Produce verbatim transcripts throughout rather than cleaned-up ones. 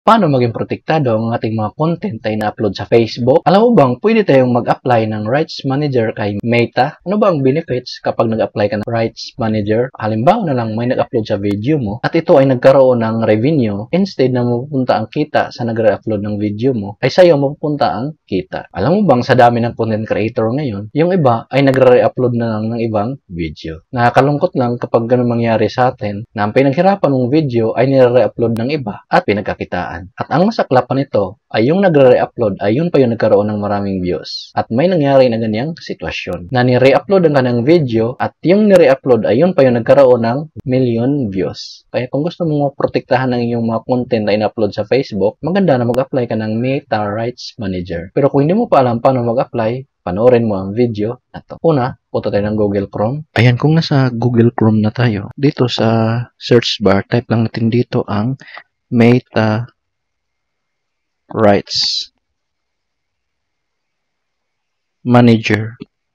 Paano maging protektado ang ating mga content ay na-upload sa Facebook? Alam mo bang pwede tayong mag-apply ng Rights Manager kay Meta? Ano ba ang benefits kapag nag-apply ka ng Rights Manager? Halimbawa na lang may nag-upload sa video mo at ito ay nagkaroon ng revenue, instead na mapupunta ang kita sa nag-upload ng video mo, ay sa'yo mapupunta ang kita. Alam mo bang sa dami ng content creator ngayon, yung iba ay nagre-upload na lang ng ibang video. Nakakalungkot lang kapag ganun mangyari sa atin na ang pinaghirapan ng video ay nire-upload ng iba at pinagkakitaan. At ang masaklap pa nito ay yung nagre-upload ay yun pa yung nagkaroon ng maraming views. At may nangyari na ganyang sitwasyon na nire-upload ang kanang video at yung nire-upload ay yun pa yung nagkaroon ng million views. Kaya kung gusto mong maprotektahan ng iyong mga content na in-upload sa Facebook, maganda na mag-apply ka ng Meta Rights Manager. Pero kung hindi mo pa alam paano mag-apply, panoorin mo ang video na to. Una, punta tayo ng Google Chrome. Ayan, kung nasa Google Chrome na tayo, dito sa search bar, type lang natin dito ang Meta Rights Manager.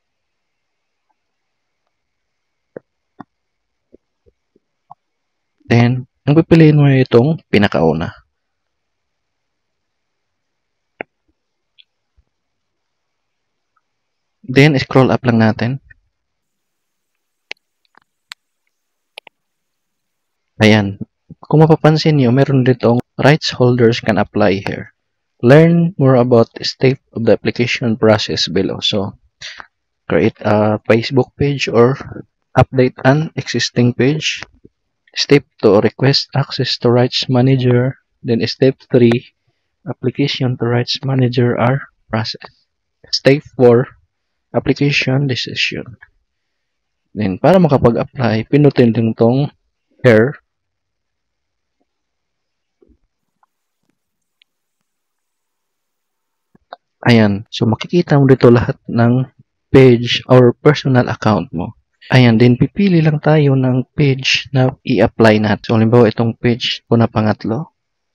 Then, ang pipiliin mo itong pinakauna. Then, scroll up lang natin. Ayan. Kung mapapansin nyo, meron ditong rights holders can apply here. Learn more about the step of the application process below. So, create a Facebook page or update an existing page. Step two, request access to Rights Manager. Then step three, application to Rights Manager are processed. Step four, application decision. Then, para makapag-apply, pinutin din tong here. Ayan. So, makikita mo dito lahat ng page or personal account mo. Ayan. Then, pipili lang tayo ng page na i-apply natin. So, halimbawa itong page ko na pangatlo.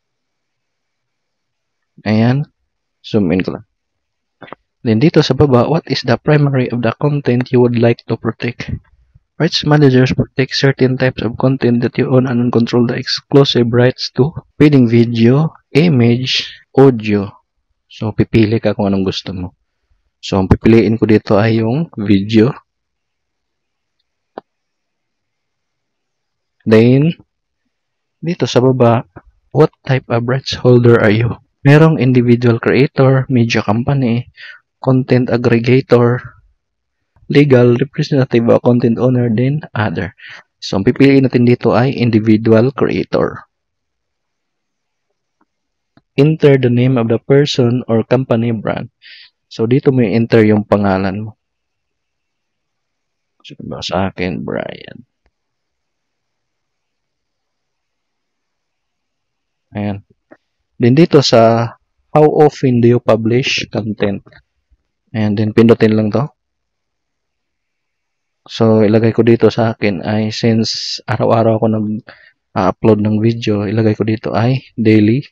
Ayan. Zoom in ko lang. Then, dito sa baba, what is the primary of the content you would like to protect? Rights managers protect certain types of content that you own and control the exclusive rights to. Pwedeng video, image, audio. So, pipili ka kung anong gusto mo. So, ang pipiliin ko dito ay yung video. Then, dito sa baba, what type of rights holder are you? Merong individual creator, media company, content aggregator, legal representative o content owner, then other. So, ang pipiliin natin dito ay individual creator. Enter the name of the person or company brand. So, dito mo enter yung pangalan mo. So, sa akin, Brian. Ayan. Then, dito sa how often do you publish content? Ayan, then pindutin lang to. So, ilagay ko dito sa akin ay since araw-araw ako nag-upload ng video, ilagay ko dito ay daily.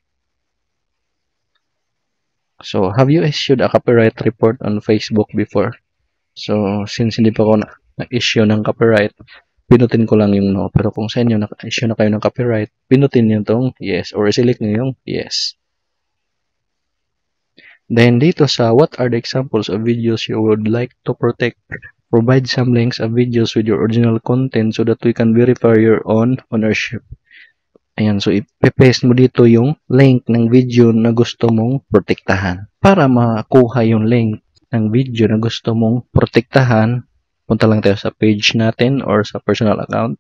So, have you issued a copyright report on Facebook before? So, since hindi pa ako na-issue ng copyright, pinutin ko lang yung no. Pero kung sa inyo na-issue na kayo ng copyright, pinutin nyo itong yes or select nyo yung yes. Then, dito sa what are the examples of videos you would like to protect? Provide some links of videos with your original content so that we can verify your own ownership. Ayan, so ipe-paste mo dito yung link ng video na gusto mong protektahan. Para makuha yung link ng video na gusto mong protektahan, punta lang tayo sa page natin or sa personal account.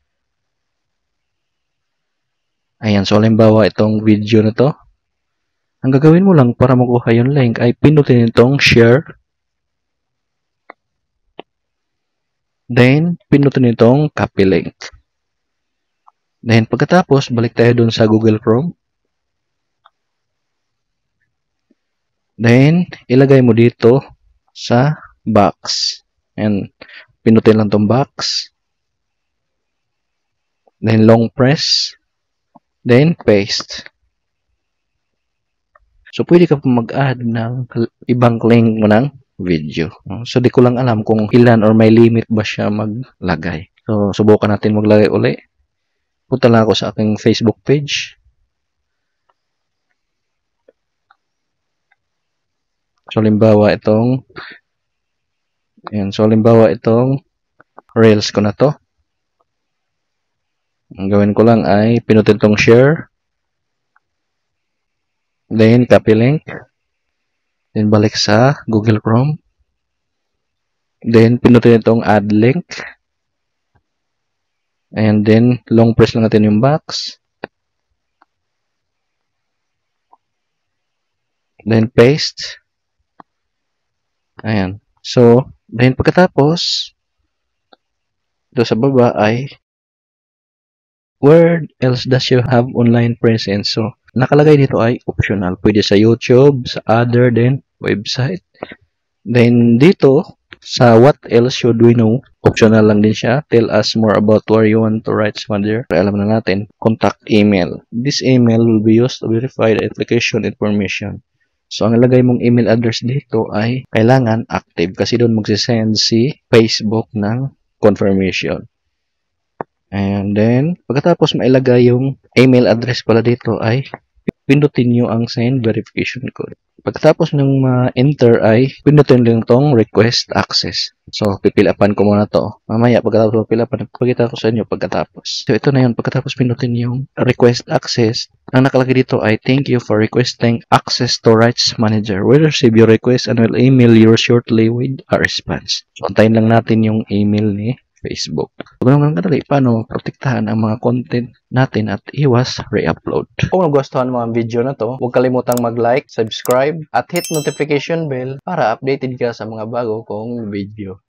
Ayan, so halimbawa itong video na to. Ang gagawin mo lang para makuha yung link ay pinutin itong share. Then, pinutin itong copy link. Then, pagkatapos, balik tayo dun sa Google Chrome. Then, ilagay mo dito sa box. And, pinutin lang tong box. Then, long press. Then, paste. So, pwede ka pa mag-add ng ibang link mo ng video. So, di ko lang alam kung ilan or may limit ba siya maglagay. So, subukan natin maglagay uli. Punta lang ako sa aking Facebook page. So, limbawa itong, ayan, so, limbawa itong Reels ko na to. Ang gawin ko lang ay pinutin tong share. Then, copy link. Then, balik sa Google Chrome. Then, pinutin itong add link. And then, long press lang natin yung box. Then, paste. Ayan. So, then pagkatapos, ito sa baba ay, where else does you have online presence? So, nakalagay dito ay optional. Pwede sa YouTube, sa other, then website. Then, dito, sa what else should we know? Optional lang din siya. Tell us more about where you want to write manager. Alam na natin, contact email. This email will be used to verify the application information. So, ang nilagay mong email address dito ay kailangan active kasi doon magsisend si Facebook ng confirmation. And then, pagkatapos mailagay yung email address pala dito ay pindutin nyo ang send verification code. Pagkatapos ng ma-enter ay pindutin lang tong request access. So, pipilapan ko muna to. Mamaya, pagkatapos pipilapan, pagkita ko sa inyo pagkatapos. So, ito na yun. Pagkatapos pindutin yung request access, ang nakalagay dito ay thank you for requesting access to Rights Manager. We'll receive your request and will email you shortly with a response. So, antayin lang natin yung email ni Facebook. So, ganun kadali, paano protektahan ang mga content natin at iwas re-upload. Kung nagustuhan mo ang video na to, huwag kalimutang mag-like, subscribe, at hit notification bell para updated ka sa mga bago kong video.